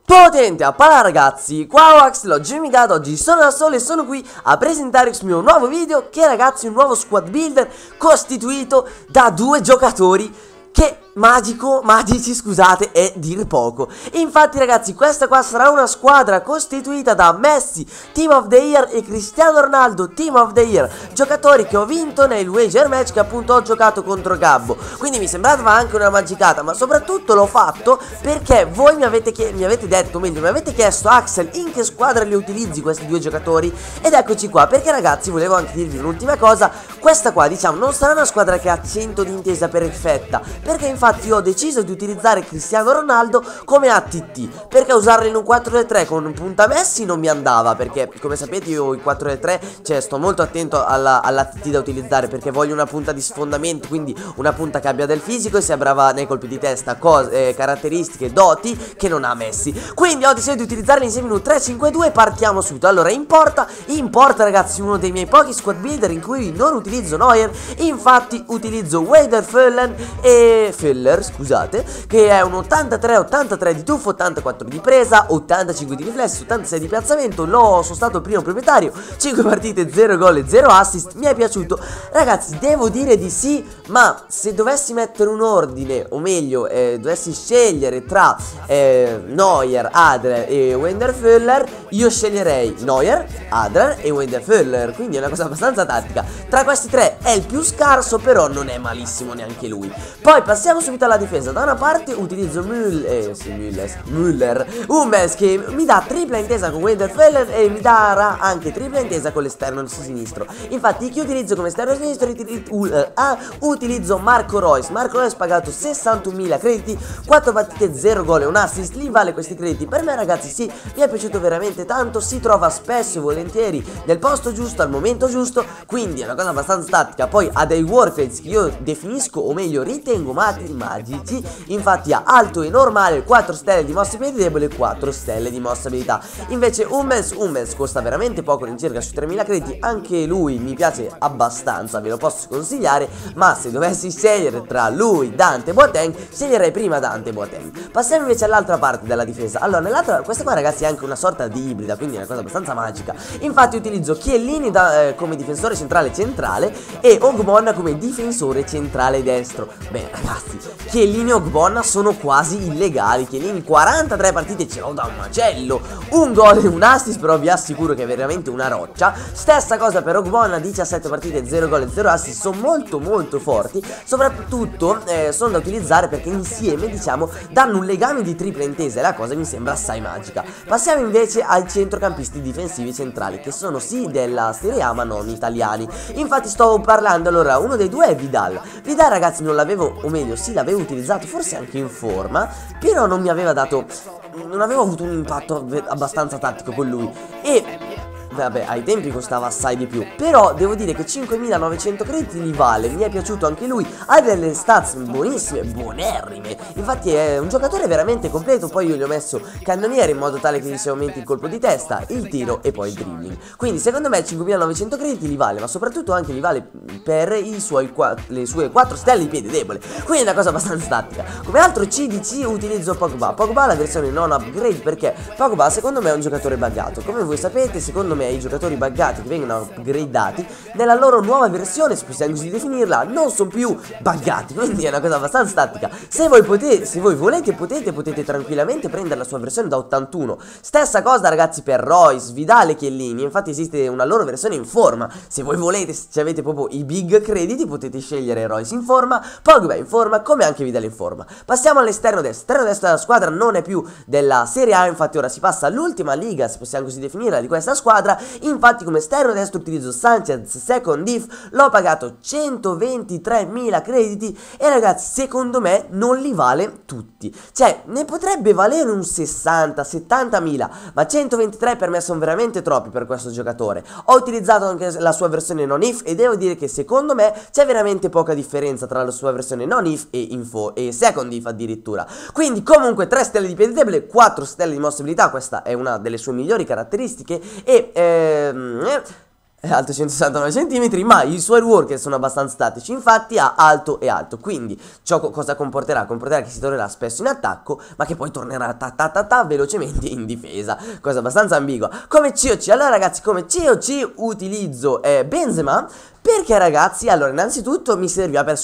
Potente a pala ragazzi, qua Wax, l'ho gemicato, oggi sono da solo e sono qui a presentare il mio nuovo video che ragazzi è un nuovo squad builder costituito da due giocatori che magici scusate è dir poco. Infatti ragazzi questa qua sarà una squadra costituita da Messi Team of the Year e Cristiano Ronaldo Team of the Year, giocatori che ho vinto nel wager match che appunto ho giocato contro Gabbo. Quindi mi sembrava anche una magicata, ma soprattutto l'ho fatto perché voi mi avete detto, meglio mi avete chiesto: Axel, in che squadra li utilizzi questi due giocatori? Ed eccoci qua, perché ragazzi volevo anche dirvi un'ultima cosa. Questa qua diciamo non sarà una squadra che ha 100 di intesa perfetta, perché infatti ho deciso di utilizzare Cristiano Ronaldo come ATT, perché usarlo in un 4-3 con punta Messi non mi andava, perché come sapete io il 4-3 cioè sto molto attento all'ATT da utilizzare, perché voglio una punta di sfondamento, quindi una punta che abbia del fisico e sia brava nei colpi di testa, caratteristiche, doti che non ha Messi. Quindi ho deciso di utilizzarli insieme in un 3-5-2 e partiamo subito. Allora in porta ragazzi uno dei miei pochi squad builder in cui non utilizzo Neuer, infatti utilizzo Werder scusate, che è un 83 di tuffo, 84 di presa, 85 di riflesso, 86 di piazzamento. Sono stato il primo proprietario, 5 partite, 0 gol e 0 assist. Mi è piaciuto ragazzi, devo dire di sì, ma se dovessi mettere un ordine, o meglio dovessi scegliere tra Neuer, Adler e Wenderfeller, io sceglierei Neuer, Adler e Wenderfeller, quindi è una cosa abbastanza tattica. Tra questi tre è il più scarso, però non è malissimo neanche lui. Poi passiamo subito alla difesa. Da una parte utilizzo Müller, Hummels, che mi dà tripla intesa con Wenderfeller e mi darà anche tripla intesa con l'esterno sinistro. Infatti chi utilizzo come esterno sinistro utilizzo Marco Reus. Marco Reus pagato 61.000 crediti, 4 partite, 0 gol e un assist. Li vale questi crediti. Per me ragazzi sì, mi è piaciuto veramente tanto, si trova spesso e volentieri nel posto giusto al momento giusto, quindi è una cosa abbastanza tattica. Poi ha dei workrates che io definisco, o meglio ritengo magici. Infatti ha alto e normale, 4 stelle di mossa piedi debole e 4 stelle di mossa abilità. Invece Hummels costa veramente poco, all'incirca su 3.000 crediti. Anche lui mi piace abbastanza, ve lo posso consigliare, ma se dovessi scegliere tra lui, Dante e Boateng, sceglierei prima Dante e Boateng. Passiamo invece all'altra parte della difesa. Allora questa qua ragazzi è anche una sorta di ibrida, quindi è una cosa abbastanza magica. Infatti utilizzo Chiellini come difensore centrale e Ogbonna come difensore centrale destro. Beh ragazzi, Chiellini e Ogbonna sono quasi illegali. Chiellini 43 partite ce l'ho da un macello, un gol e un assist, però vi assicuro che è veramente una roccia. Stessa cosa per Ogbonna, 17 partite, 0 gol e 0 assist. Sono molto forti, soprattutto sono da utilizzare perché insieme diciamo danno un legame di tripla intesa e la cosa mi sembra assai magica. Passiamo invece ai centrocampisti difensivi centrali, che sono sì della Serie A ma non italiani. Infatti stavo parlando, allora uno dei due è Vidal ragazzi, non l'avevo, o meglio sì l'avevo utilizzato forse anche in forma, però non avevo avuto un impatto abbastanza tattico con lui e vabbè, ai tempi costava assai di più, però devo dire che 5.900 crediti li vale, mi è piaciuto anche lui, ha delle stats buonissime, buonerrime, infatti è un giocatore veramente completo. Poi io gli ho messo cannoniere in modo tale che gli si aumenti il colpo di testa, il tiro e poi il dribbling, quindi secondo me 5.900 crediti li vale, ma soprattutto anche li vale per le sue 4 stelle di piede debole, quindi è una cosa abbastanza tattica. Come altro CDC utilizzo Pogba la versione non upgrade, perché Pogba secondo me è un giocatore buggato, come voi sapete. Secondo me i giocatori buggati che vengono upgradati nella loro nuova versione, se possiamo così definirla, non sono più buggati, quindi è una cosa abbastanza tattica. Se voi volete potete tranquillamente prendere la sua versione da 81. Stessa cosa ragazzi per Reus, Vidal e Chiellini, infatti esiste una loro versione in forma. Se voi volete, se avete proprio i big crediti, potete scegliere Reus in forma, Pogba in forma, come anche Vidal in forma. Passiamo all'esterno destro. L'esterno destro della squadra non è più della Serie A, infatti ora si passa all'ultima liga, se possiamo così definirla, di questa squadra. Infatti come esterno destro utilizzo Sanchez second diff, l'ho pagato 123.000 crediti e ragazzi secondo me non li vale tutti, cioè ne potrebbe valere un 60-70.000, ma 123 per me sono veramente troppi per questo giocatore. Ho utilizzato anche la sua versione non if e devo dire che secondo me c'è veramente poca differenza tra la sua versione non if e second if addirittura. Quindi comunque 3 stelle di piede debole, 4 stelle di mossa abilità, questa è una delle sue migliori caratteristiche e è alto 169 cm, ma i suoi worker sono abbastanza statici, infatti ha alto e alto, quindi ciò cosa comporterà? Comporterà che si troverà spesso in attacco, ma che poi tornerà velocemente in difesa, cosa abbastanza ambigua. Come COC, allora ragazzi, come COC utilizzo Benzema, perché ragazzi, allora innanzitutto mi serviva per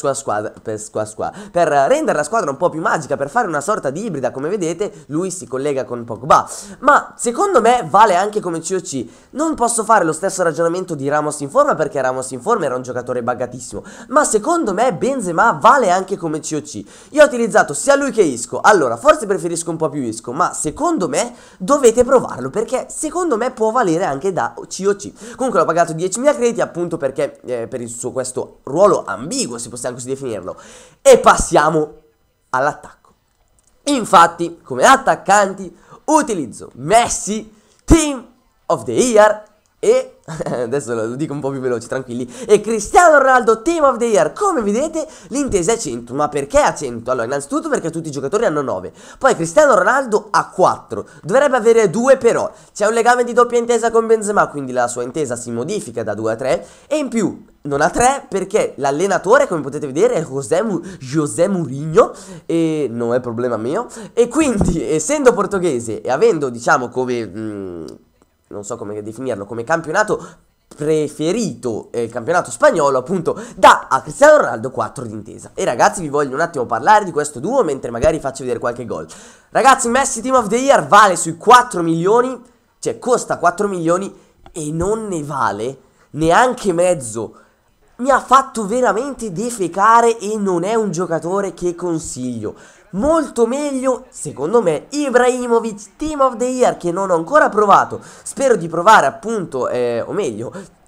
per rendere la squadra un po' più magica, per fare una sorta di ibrida. Come vedete lui si collega con Pogba, ma secondo me vale anche come COC. Non posso fare lo stesso ragionamento di Ramos in forma, perché Ramos in forma era un giocatore buggatissimo, ma secondo me Benzema vale anche come COC. Io ho utilizzato sia lui che Isco, allora forse preferisco un po' più Isco, ma secondo me dovete provarlo, perché secondo me può valere anche da COC. Comunque l'ho pagato 10.000 crediti appunto perché per il suo questo ruolo ambiguo, se possiamo così definirlo. E passiamo all'attacco. Infatti, come attaccanti utilizzo Messi, Team of the Year, e adesso lo dico un po' più veloce, tranquilli, e Cristiano Ronaldo Team of the Year. Come vedete l'intesa è 100, ma perché a 100? Allora innanzitutto perché tutti i giocatori hanno 9, poi Cristiano Ronaldo ha 4, dovrebbe avere 2 però c'è un legame di doppia intesa con Benzema, quindi la sua intesa si modifica da 2 a 3, e in più non ha 3 perché l'allenatore, come potete vedere, è José Mourinho, e non è problema mio, e quindi essendo portoghese e avendo, diciamo, come non so come definirlo, come campionato preferito il campionato spagnolo, appunto, dà a Cristiano Ronaldo 4 d'intesa. E ragazzi, vi voglio un attimo parlare di questo duo mentre magari faccio vedere qualche gol. Ragazzi, Messi Team of the Year vale sui 4 milioni, cioè costa 4 milioni e non ne vale neanche mezzo. Mi ha fatto veramente defecare e non è un giocatore che consiglio. Molto meglio, secondo me, Ibrahimovic Team of the Year, che non ho ancora provato. Spero di provare appunto, o meglio,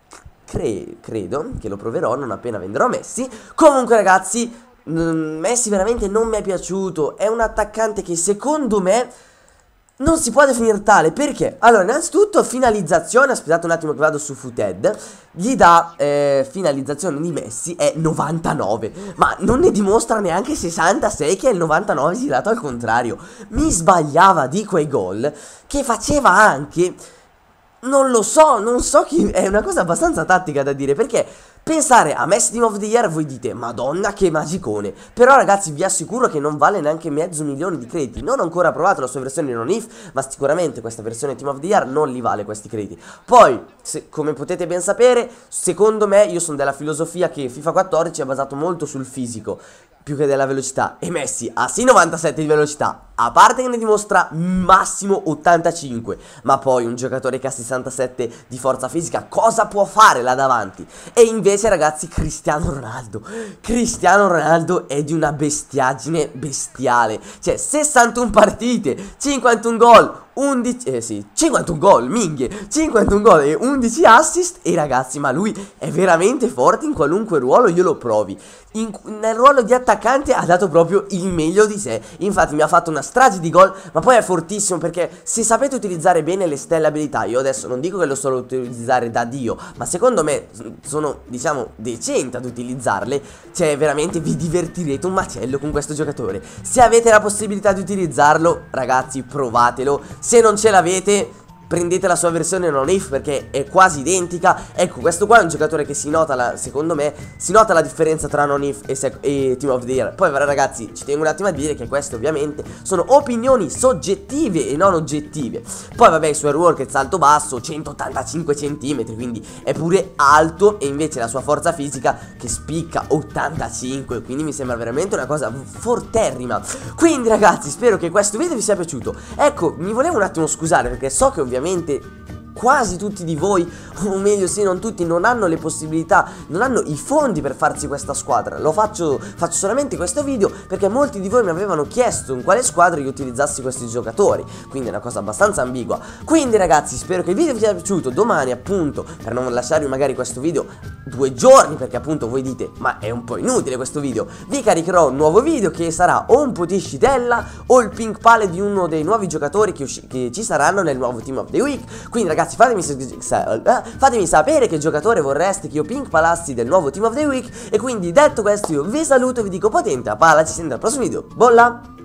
credo che lo proverò non appena venderò Messi. Comunque ragazzi, Messi veramente non mi è piaciuto. È un attaccante che secondo me non si può definire tale, perché? Allora, innanzitutto finalizzazione, aspettate un attimo che vado su Footed, gli dà finalizzazione di Messi è 99, ma non ne dimostra neanche 66, che è il 99 girato al contrario. Mi sbagliava di quei gol che faceva anche, non lo so, non so chi, è una cosa abbastanza tattica da dire, perché pensare a Messi Team of the Year voi dite madonna che magicone, però ragazzi vi assicuro che non vale neanche mezzo milione di crediti. Non ho ancora provato la sua versione non if, ma sicuramente questa versione Team of the Year non li vale questi crediti. Poi come potete ben sapere, secondo me, io sono della filosofia che FIFA 14 è basato molto sul fisico più che della velocità, e Messi ha sì 97 di velocità, a parte che ne dimostra massimo 85, ma poi un giocatore che ha 67 di forza fisica cosa può fare là davanti? E invece ragazzi Cristiano Ronaldo è di una bestiagine bestiale, cioè 61 partite, 51 gol, 51 gol, minghie, 51 gol e 11 assist, e ragazzi, ma lui è veramente forte in qualunque ruolo io lo provi. Nel ruolo di attaccante ha dato proprio il meglio di sé, infatti mi ha fatto una strage di gol, ma poi è fortissimo perché se sapete utilizzare bene le stelle abilità, io adesso non dico che lo so utilizzare da Dio, ma secondo me sono, diciamo, decente ad utilizzarle, cioè veramente vi divertirete un macello con questo giocatore. Se avete la possibilità di utilizzarlo, ragazzi, provatelo. Se non ce l'avete, prendete la sua versione non if perché è quasi identica. Ecco, questo qua è un giocatore che si nota, secondo me, si nota la differenza tra non if e Team of the Year. Poi ragazzi, ci tengo un attimo a dire che queste ovviamente sono opinioni soggettive e non oggettive. Poi vabbè, il suo airwork è salto basso, 185 cm, quindi è pure alto, e invece la sua forza fisica che spicca 85, quindi mi sembra veramente una cosa forterrima. Quindi ragazzi, spero che questo video vi sia piaciuto. Ecco, mi volevo un attimo scusare perché so che ovviamente quasi tutti di voi, o meglio sì, non tutti, non hanno le possibilità, non hanno i fondi per farsi questa squadra. Faccio solamente questo video perché molti di voi mi avevano chiesto in quale squadra io utilizzassi questi giocatori, quindi è una cosa abbastanza ambigua. Quindi ragazzi, spero che il video vi sia piaciuto. Domani appunto, per non lasciarvi magari questo video 2 giorni, perché appunto voi dite ma è un po' inutile questo video, vi caricherò un nuovo video che sarà o un po' di scitella o il pink pale di uno dei nuovi giocatori che ci saranno nel nuovo Team of the Week. Quindi ragazzi, fatemi sapere che giocatore vorreste che io pink palassi del nuovo Team of the Week. E quindi detto questo io vi saluto e vi dico potente a palla, ci sentiamo al prossimo video. Bolla!